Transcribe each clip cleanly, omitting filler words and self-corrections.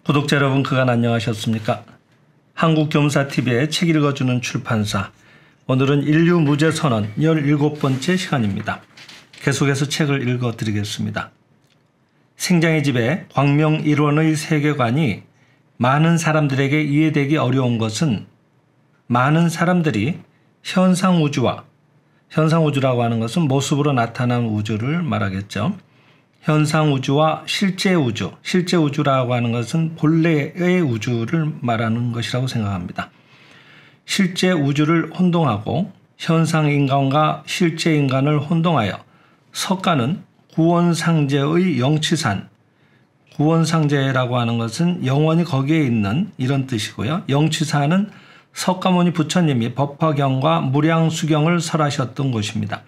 구독자 여러분, 그간 안녕하셨습니까? 한국교무사TV의 책 읽어주는 출판사, 오늘은 인류 무죄선언 17번째 시간입니다. 계속해서 책을 읽어드리겠습니다. 생장의 집에 광명 일원의 세계관이 많은 사람들에게 이해되기 어려운 것은 많은 사람들이 현상우주와, 현상우주라고 하는 것은 모습으로 나타난 우주를 말하겠죠. 현상우주와 실제우주, 실제우주라고 하는 것은 본래의 우주를 말하는 것이라고 생각합니다. 실제우주를 혼동하고 현상인간과 실제인간을 혼동하여 석가는 구원상제의 영취산, 구원상제라고 하는 것은 영원히 거기에 있는 이런 뜻이고요. 영취산은 석가모니 부처님이 법화경과 무량수경을 설하셨던 곳입니다.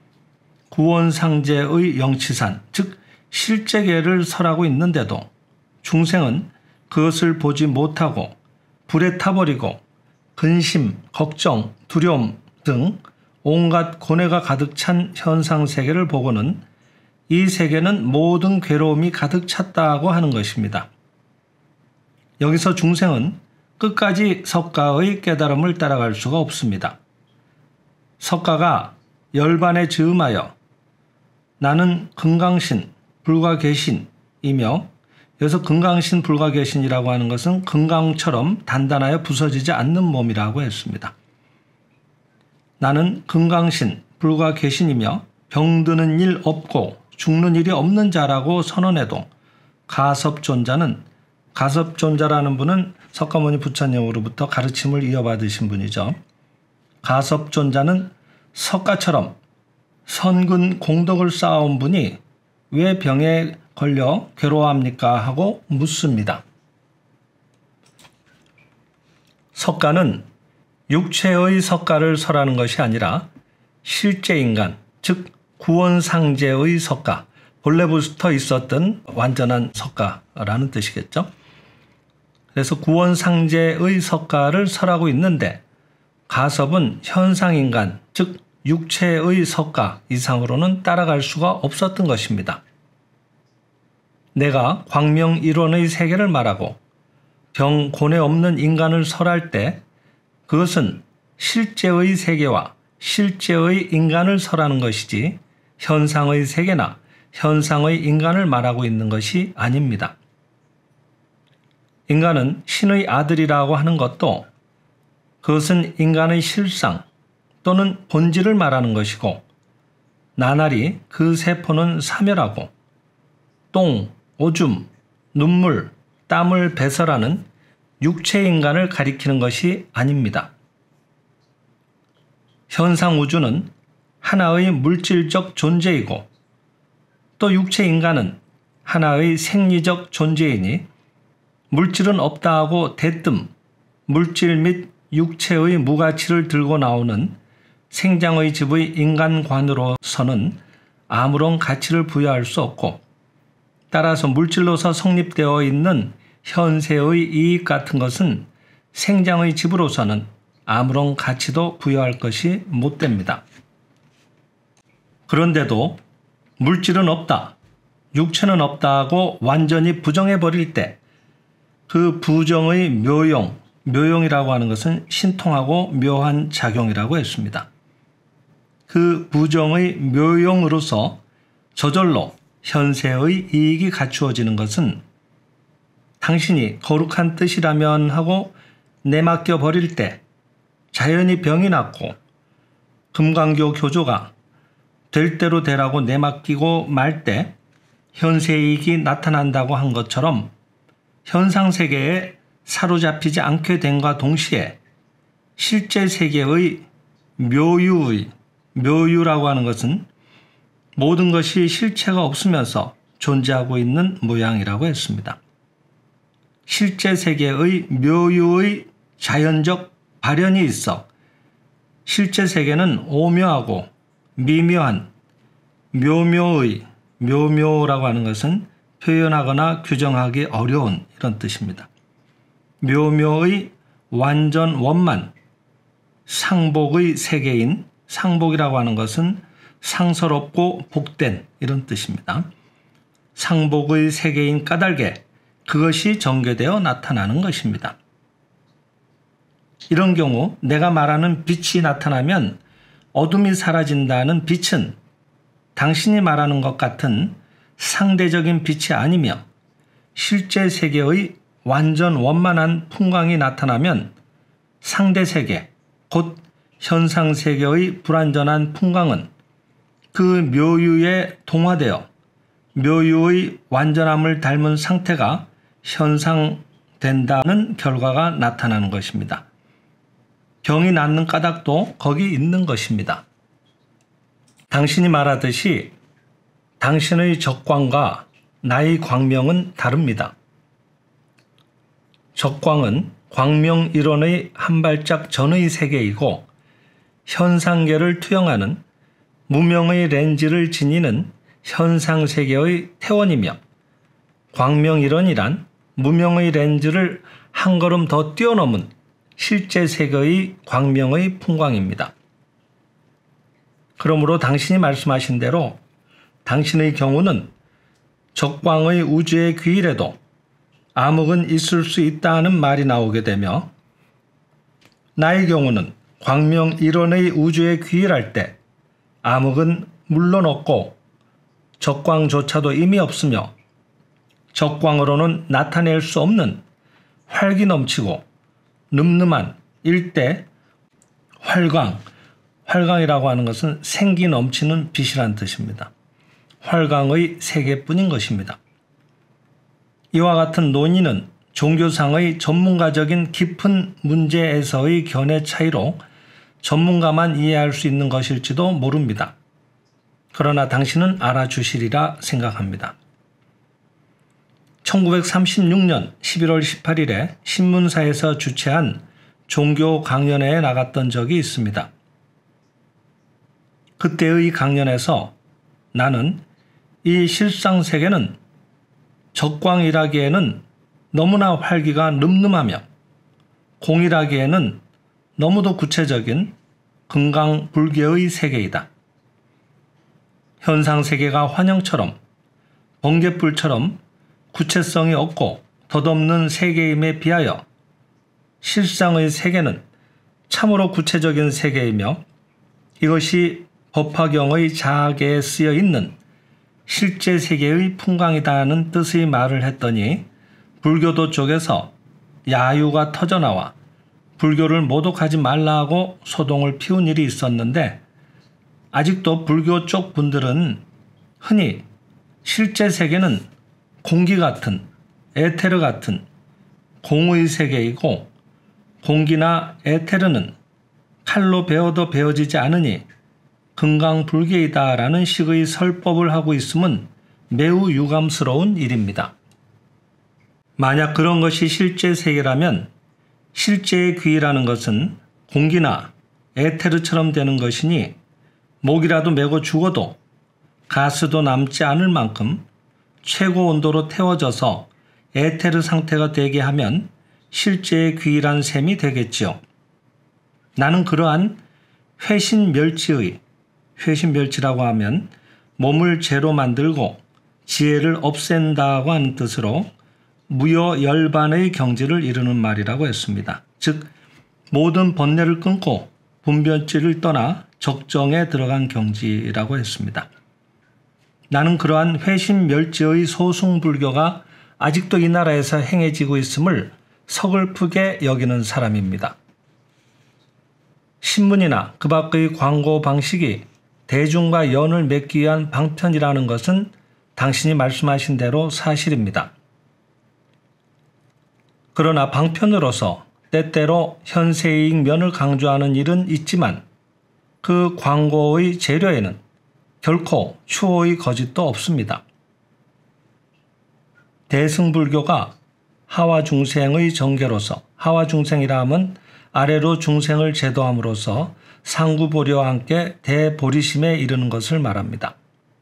구원상제의 영취산, 즉 실제계를 설하고 있는데도 중생은 그것을 보지 못하고 불에 타버리고 근심, 걱정, 두려움 등 온갖 고뇌가 가득 찬 현상세계를 보고는 이 세계는 모든 괴로움이 가득 찼다고 하는 것입니다. 여기서 중생은 끝까지 석가의 깨달음을 따라갈 수가 없습니다. 석가가 열반에 즈음하여 나는 금강신, 불가계신이며, 여기서 금강신, 불가계신이라고 하는 것은 금강처럼 단단하여 부서지지 않는 몸이라고 했습니다. 나는 금강신, 불가계신이며 병드는 일 없고 죽는 일이 없는 자라고 선언해도 가섭존자는, 가섭존자라는 분은 석가모니 부처님으로부터 가르침을 이어받으신 분이죠. 가섭존자는 석가처럼 선근 공덕을 쌓아온 분이 왜 병에 걸려 괴로워합니까? 하고 묻습니다. 석가는 육체의 석가를 설하는 것이 아니라 실제인간, 즉 구원상제의 석가, 본래부터 있었던 완전한 석가라는 뜻이겠죠. 그래서 구원상제의 석가를 설하고 있는데 가섭은 현상인간, 즉 육체의 석가 이상으로는 따라갈 수가 없었던 것입니다. 내가 광명일원의 세계를 말하고 병, 고뇌 없는 인간을 설할 때 그것은 실제의 세계와 실제의 인간을 설하는 것이지 현상의 세계나 현상의 인간을 말하고 있는 것이 아닙니다. 인간은 신의 아들이라고 하는 것도 그것은 인간의 실상 또는 본질을 말하는 것이고, 나날이 그 세포는 사멸하고 똥, 오줌, 눈물, 땀을 배설하는 육체인간을 가리키는 것이 아닙니다. 현상우주는 하나의 물질적 존재이고 또 육체인간은 하나의 생리적 존재이니 물질은 없다 하고 대뜸 물질 및 육체의 무가치를 들고 나오는 생장의 집의 인간관으로서는 아무런 가치를 부여할 수 없고, 따라서 물질로서 성립되어 있는 현세의 이익 같은 것은 생장의 집으로서는 아무런 가치도 부여할 것이 못 됩니다. 그런데도 물질은 없다, 육체는 없다 하고 완전히 부정해버릴 때 그 부정의 묘용, 묘용이라고 하는 것은 신통하고 묘한 작용이라고 했습니다. 그 부정의 묘용으로서 저절로 현세의 이익이 갖추어지는 것은 당신이 거룩한 뜻이라면 하고 내맡겨 버릴 때 자연히 병이 났고 금강교 교조가 될 대로 되라고 내맡기고 말 때 현세 이익이 나타난다고 한 것처럼 현상세계에 사로잡히지 않게 됨과 동시에 실제 세계의 묘유라고 하는 것은 모든 것이 실체가 없으면서 존재하고 있는 모양이라고 했습니다. 실제 세계의 묘유의 자연적 발현이 있어 실제 세계는 오묘하고 미묘한 묘묘의, 묘묘라고 하는 것은 표현하거나 규정하기 어려운 이런 뜻입니다. 묘묘의 완전 원만, 상복의 세계인, 상복이라고 하는 것은 상서롭고 복된 이런 뜻입니다. 상복의 세계인 까닭에 그것이 전개되어 나타나는 것입니다. 이런 경우 내가 말하는 빛이 나타나면 어둠이 사라진다는 빛은 당신이 말하는 것 같은 상대적인 빛이 아니며 실제 세계의 완전 원만한 풍광이 나타나면 상대 세계, 곧 현상 세계의 불완전한 풍광은 그 묘유에 동화되어 묘유의 완전함을 닮은 상태가 현상된다는 결과가 나타나는 것입니다. 병이 낫는 까닭도 거기 있는 것입니다. 당신이 말하듯이 당신의 적광과 나의 광명은 다릅니다. 적광은 광명 이론의 한 발짝 전의 세계이고 현상계를 투영하는 무명의 렌즈를 지니는 현상세계의 태원이며 광명 이론이란 무명의 렌즈를 한 걸음 더 뛰어넘은 실제 세계의 광명의 풍광입니다. 그러므로 당신이 말씀하신 대로 당신의 경우는 적광의 우주의 귀일에도 암흑은 있을 수 있다는 말이 나오게 되며 나의 경우는 광명 이론의 우주에 귀일할 때 암흑은 물론 없고 적광조차도 이미 없으며 적광으로는 나타낼 수 없는 활기 넘치고 늠름한 일대 활광이라고 하는 것은 생기 넘치는 빛이란 뜻입니다. 활광의 세계뿐인 것입니다. 이와 같은 논의는 종교상의 전문가적인 깊은 문제에서의 견해 차이로 전문가만 이해할 수 있는 것일지도 모릅니다. 그러나 당신은 알아주시리라 생각합니다. 1936년 11월 18일에 신문사에서 주최한 종교 강연회에 나갔던 적이 있습니다. 그때의 강연에서 나는 이 실상세계는 적광이라기에는 너무나 활기가 늠름하며 공이라기에는 너무도 구체적인 금강불개의 세계이다. 현상세계가 환영처럼 번갯불처럼 구체성이 없고 덧없는 세계임에 비하여 실상의 세계는 참으로 구체적인 세계이며 이것이 법화경의 자학에 쓰여 있는 실제 세계의 풍광이다는 뜻의 말을 했더니 불교도 쪽에서 야유가 터져나와 불교를 모독하지 말라고 소동을 피운 일이 있었는데 아직도 불교 쪽 분들은 흔히 실제 세계는 공기 같은 에테르 같은 공의 세계이고 공기나 에테르는 칼로 베어도 베어지지 않으니 금강불개이다라는 식의 설법을 하고 있음은 매우 유감스러운 일입니다. 만약 그런 것이 실제 세계라면 실제의 귀라는 것은 공기나 에테르처럼 되는 것이니 목이라도 메고 죽어도 가스도 남지 않을 만큼 최고 온도로 태워져서 에테르 상태가 되게 하면 실제의 귀란 셈이 되겠지요. 나는 그러한 회신멸치라고 하면 몸을 죄로 만들고 지혜를 없앤다고 하는 뜻으로 무여열반의 경지를 이루는 말이라고 했습니다. 즉 모든 번뇌를 끊고 분별지를 떠나 적정에 들어간 경지라고 했습니다. 나는 그러한 회신멸지의 소승불교가 아직도 이 나라에서 행해지고 있음을 서글프게 여기는 사람입니다. 신문이나 그 밖의 광고 방식이 대중과 연을 맺기 위한 방편이라는 것은 당신이 말씀하신 대로 사실입니다. 그러나 방편으로서 때때로 현세이익 면을 강조하는 일은 있지만 그 광고의 재료에는 결코 추호의 거짓도 없습니다. 대승불교가 하와중생의 정계로서 하와중생이라 함은 아래로 중생을 제도함으로써 상구보리와 함께 대보리심에 이르는 것을 말합니다.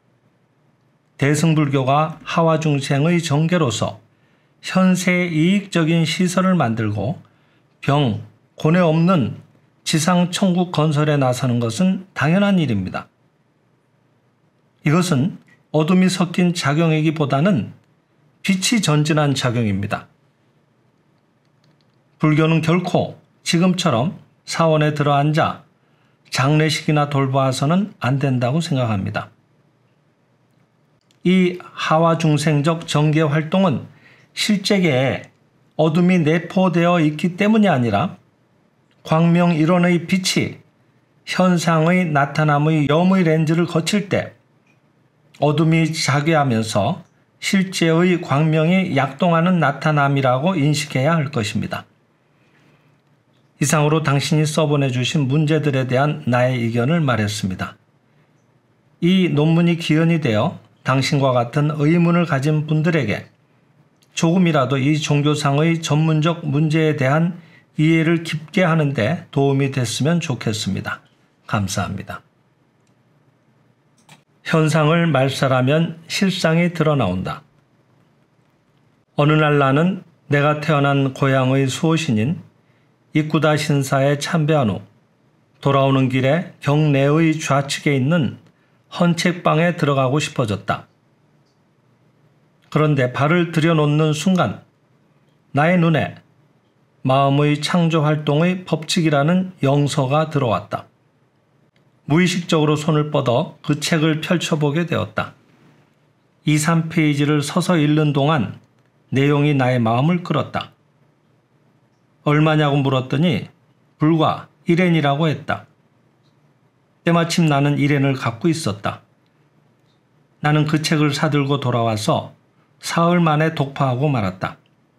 대승불교가 하와중생의 정계로서 현세 이익적인 시설을 만들고 병, 고뇌 없는 지상천국 건설에 나서는 것은 당연한 일입니다. 이것은 어둠이 섞인 작용이기보다는 빛이 전진한 작용입니다. 불교는 결코 지금처럼 사원에 들어앉아 장례식이나 돌보아서는 안 된다고 생각합니다. 이 하와중생적 정계 활동은 실제계에 어둠이 내포되어 있기 때문이 아니라 광명일원의 빛이 현상의 나타남의 염의 렌즈를 거칠 때 어둠이 자괴하면서 실제의 광명이 약동하는 나타남이라고 인식해야 할 것입니다. 이상으로 당신이 써보내주신 문제들에 대한 나의 의견을 말했습니다. 이 논문이 기원이 되어 당신과 같은 의문을 가진 분들에게 조금이라도 이 종교상의 전문적 문제에 대한 이해를 깊게 하는데 도움이 됐으면 좋겠습니다. 감사합니다. 현상을 말살하면 실상이 드러나온다. 어느 날 나는 내가 태어난 고향의 수호신인 이쿠다 신사에 참배한 후 돌아오는 길에 경내의 좌측에 있는 헌책방에 들어가고 싶어졌다. 그런데 발을 들여놓는 순간 나의 눈에 마음의 창조활동의 법칙이라는 영서가 들어왔다. 무의식적으로 손을 뻗어 그 책을 펼쳐보게 되었다. 2, 3페이지를 서서 읽는 동안 내용이 나의 마음을 끌었다. 얼마냐고 물었더니 불과 1엔이라고 했다. 때마침 나는 1엔을 갖고 있었다. 나는 그 책을 사들고 돌아와서 사흘 만에 독파하고 말았다.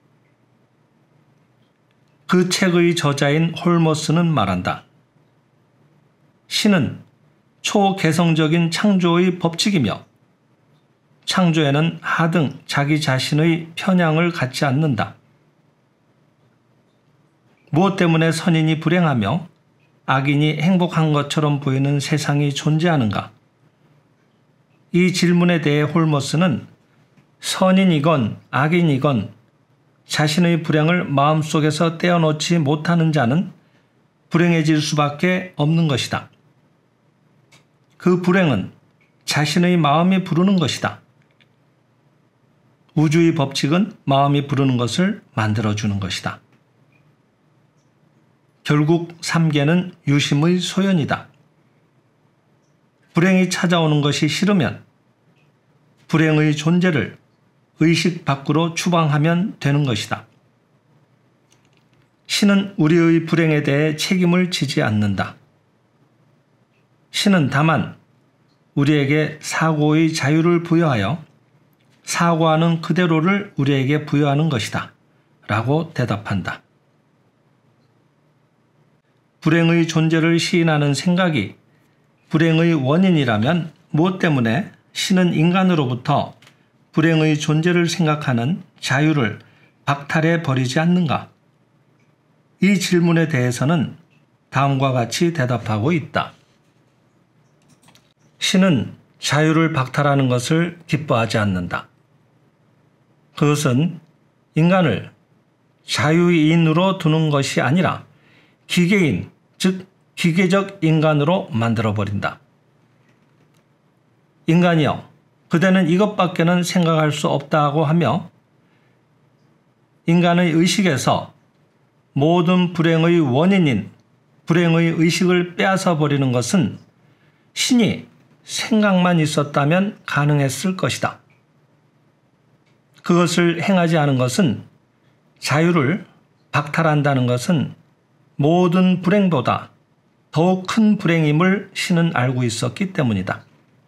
그 책의 저자인 홀머스는 말한다. 신은 초개성적인 창조의 법칙이며 창조에는 하등 자기 자신의 편향을 갖지 않는다. 무엇 때문에 선인이 불행하며 악인이 행복한 것처럼 보이는 세상이 존재하는가? 이 질문에 대해 홀머스는 선인이건 악인이건 자신의 불행을 마음속에서 떼어놓지 못하는 자는 불행해질 수밖에 없는 것이다. 그 불행은 자신의 마음이 부르는 것이다. 우주의 법칙은 마음이 부르는 것을 만들어주는 것이다. 결국 삼계는 유심의 소연이다. 불행이 찾아오는 것이 싫으면 불행의 존재를 의식 밖으로 추방하면 되는 것이다. 신은 우리의 불행에 대해 책임을 지지 않는다. 신은 다만 우리에게 사고의 자유를 부여하여 사고하는 그대로를 우리에게 부여하는 것이다. 라고 대답한다. 불행의 존재를 시인하는 생각이 불행의 원인이라면 무엇 때문에 신은 인간으로부터 불행의 존재를 생각하는 자유를 박탈해 버리지 않는가? 이 질문에 대해서는 다음과 같이 대답하고 있다. 신은 자유를 박탈하는 것을 기뻐하지 않는다. 그것은 인간을 자유인으로 두는 것이 아니라 기계인, 즉 기계적 인간으로 만들어버린다. 인간이여, 그대는 이것밖에는 생각할 수 없다고 하며 인간의 의식에서 모든 불행의 원인인 불행의 의식을 빼앗아 버리는 것은 신이 생각만 있었다면 가능했을 것이다. 그것을 행하지 않은 것은 자유를 박탈한다는 것은 모든 불행보다 더욱 큰 불행임을 신은 알고 있었기 때문이다.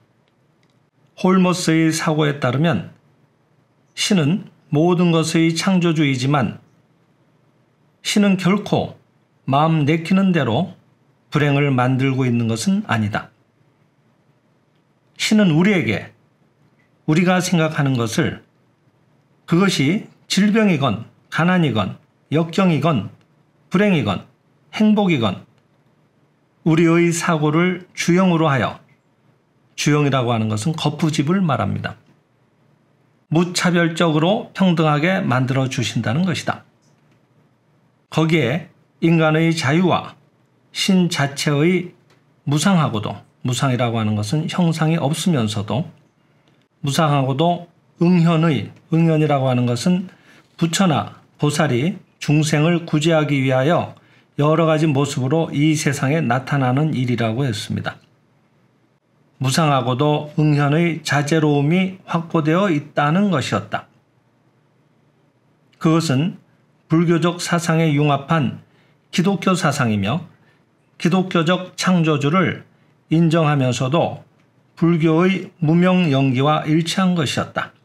홀머스의 사고에 따르면 신은 모든 것의 창조주이지만 신은 결코 마음 내키는 대로 불행을 만들고 있는 것은 아니다. 신은 우리에게 우리가 생각하는 것을 그것이 질병이건 가난이건 역경이건 불행이건 행복이건 우리의 사고를 주형으로 하여, 주형이라고 하는 것은 거푸집을 말합니다. 무차별적으로 평등하게 만들어 주신다는 것이다. 거기에 인간의 자유와 신 자체의 무상하고도, 무상이라고 하는 것은 형상이 없으면서도 무상하고도 응현이라고 하는 것은 부처나 보살이 중생을 구제하기 위하여 여러 가지 모습으로 이 세상에 나타나는 일이라고 했습니다. 무상하고도 응현의 자제로움이 확보되어 있다는 것이었다. 그것은 불교적 사상에 융합한 기독교 사상이며 기독교적 창조주를 인정하면서도 불교의 무명연기와 일치한 것이었다.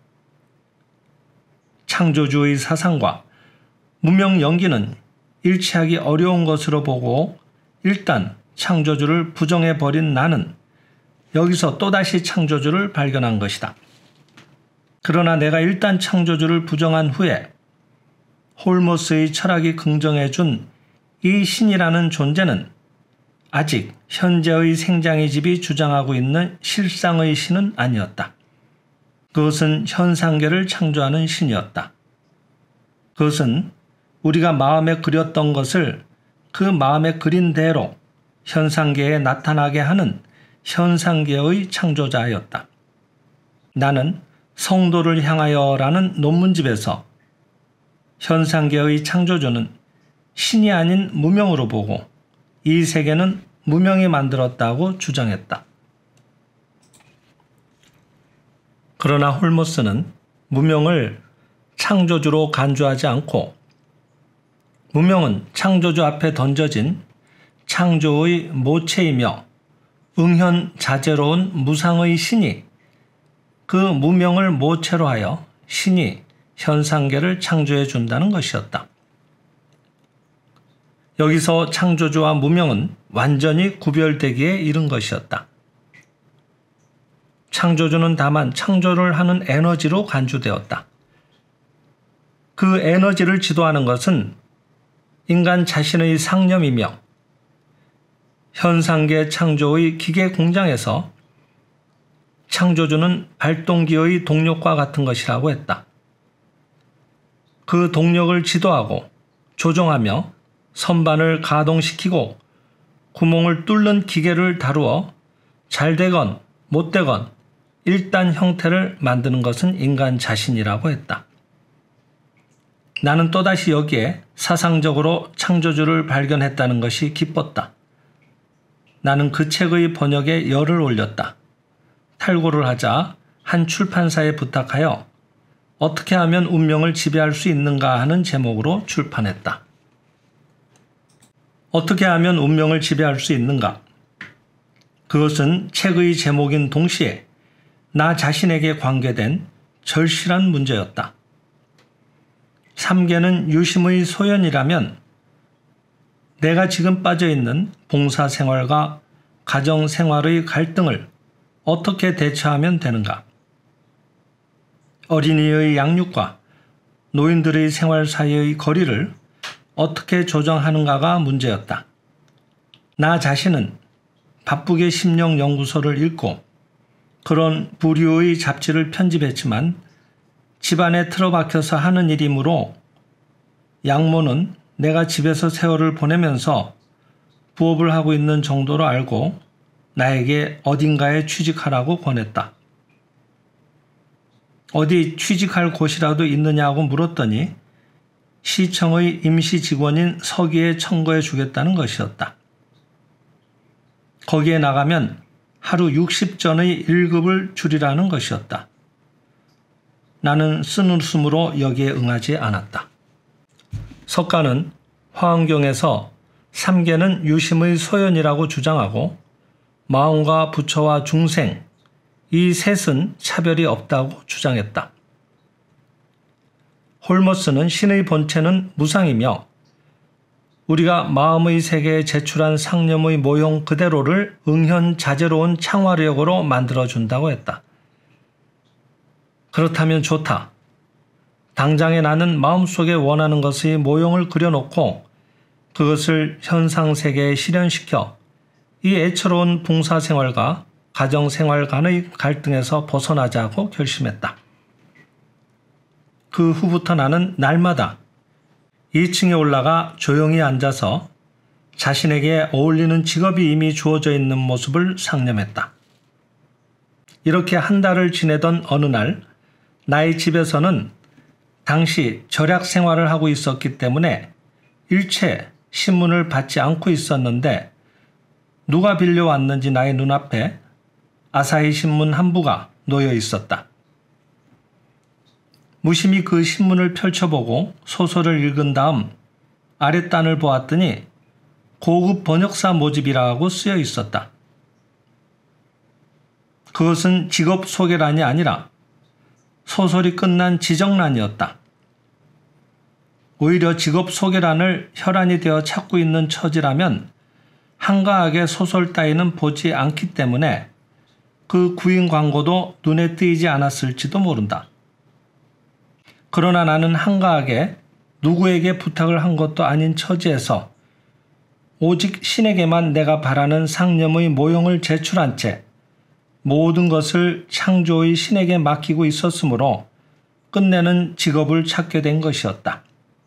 창조주의 사상과 무명연기는 일치하기 어려운 것으로 보고 일단 창조주를 부정해버린 나는 여기서 또다시 창조주를 발견한 것이다. 그러나 내가 일단 창조주를 부정한 후에 홀모스의 철학이 긍정해준 이 신이라는 존재는 아직 현재의 생장의 집이 주장하고 있는 실상의 신은 아니었다. 그것은 현상계를 창조하는 신이었다. 그것은 우리가 마음에 그렸던 것을 그 마음에 그린 대로 현상계에 나타나게 하는 현상계의 창조자였다. 나는 성도를 향하여라는 논문집에서 현상계의 창조주는 신이 아닌 무명으로 보고 이 세계는 무명이 만들었다고 주장했다. 그러나 홀모스는 무명을 창조주로 간주하지 않고 무명은 창조주 앞에 던져진 창조의 모체이며 응현자재로운 무상의 신이 그 무명을 모체로 하여 신이 현상계를 창조해 준다는 것이었다. 여기서 창조주와 무명은 완전히 구별되기에 이른 것이었다. 창조주는 다만 창조를 하는 에너지로 간주되었다. 그 에너지를 지도하는 것은 인간 자신의 상념이며 현상계 창조의 기계 공장에서 창조주는 발동기의 동력과 같은 것이라고 했다. 그 동력을 지도하고 조종하며 선반을 가동시키고 구멍을 뚫는 기계를 다루어 잘 되건 못 되건 일단 형태를 만드는 것은 인간 자신이라고 했다. 나는 또다시 여기에 사상적으로 창조주를 발견했다는 것이 기뻤다. 나는 그 책의 번역에 열을 올렸다. 탈고를 하자 한 출판사에 부탁하여 어떻게 하면 운명을 지배할 수 있는가 하는 제목으로 출판했다. 어떻게 하면 운명을 지배할 수 있는가? 그것은 책의 제목인 동시에 나 자신에게 관계된 절실한 문제였다. 삼계는 유심의 소연이라면 내가 지금 빠져있는 봉사생활과 가정생활의 갈등을 어떻게 대처하면 되는가? 어린이의 양육과 노인들의 생활 사이의 거리를 어떻게 조정하는가가 문제였다. 나 자신은 바쁘게 심령연구소를 읽고 그런 부류의 잡지를 편집했지만 집안에 틀어박혀서 하는 일이므로 양모는 내가 집에서 세월을 보내면서 부업을 하고 있는 정도로 알고 나에게 어딘가에 취직하라고 권했다. 어디 취직할 곳이라도 있느냐고 물었더니 시청의 임시 직원인 서기에 청구해 주겠다는 것이었다. 거기에 나가면 하루 60전의 1급을 줄이라는 것이었다. 나는 쓴웃음으로 여기에 응하지 않았다. 석가는 화엄경에서 삼계는 유심의 소연이라고 주장하고 마음과 부처와 중생, 이 셋은 차별이 없다고 주장했다. 홀모스는 신의 본체는 무상이며 우리가 마음의 세계에 제출한 상념의 모형 그대로를 응현자재로운 창화력으로 만들어준다고 했다. 그렇다면 좋다. 당장에 나는 마음속에 원하는 것의 모형을 그려놓고 그것을 현상세계에 실현시켜 이 애처로운 봉사생활과 가정생활 간의 갈등에서 벗어나자고 결심했다. 그 후부터 나는 날마다 2층에 올라가 조용히 앉아서 자신에게 어울리는 직업이 이미 주어져 있는 모습을 상념했다. 이렇게 한 달을 지내던 어느 날 나의 집에서는 당시 절약 생활을 하고 있었기 때문에 일체 신문을 받지 않고 있었는데 누가 빌려왔는지 나의 눈앞에 아사히 신문 한 부가 놓여 있었다. 무심히 그 신문을 펼쳐보고 소설을 읽은 다음 아랫단을 보았더니 고급 번역사 모집이라고 쓰여 있었다. 그것은 직업 소개란이 아니라 소설이 끝난 지정란이었다. 오히려 직업 소개란을 혈안이 되어 찾고 있는 처지라면 한가하게 소설 따위는 보지 않기 때문에 그 구인 광고도 눈에 띄지 않았을지도 모른다. 그러나 나는 한가하게 누구에게 부탁을 한 것도 아닌 처지에서 오직 신에게만 내가 바라는 상념의 모형을 제출한 채 모든 것을 창조의 신에게 맡기고 있었으므로 끝내는 직업을 찾게 된 것이었다.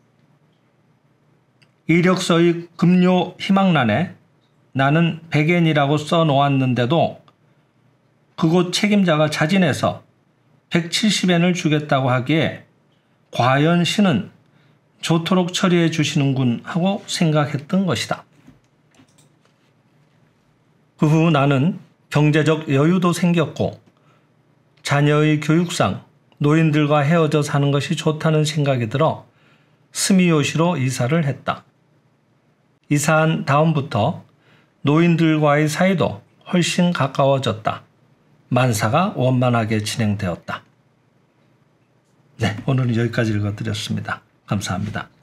이력서의 급료 희망란에 나는 백엔이라고 써놓았는데도 그곳 책임자가 자진해서 170엔을 주겠다고 하기에 과연 신은 좋도록 처리해 주시는군 하고 생각했던 것이다. 그 후 나는 경제적 여유도 생겼고 자녀의 교육상 노인들과 헤어져 사는 것이 좋다는 생각이 들어 스미요시로 이사를 했다. 이사한 다음부터 노인들과의 사이도 훨씬 가까워졌다. 만사가 원만하게 진행되었다. 네, 오늘은 여기까지 읽어드렸습니다. 감사합니다.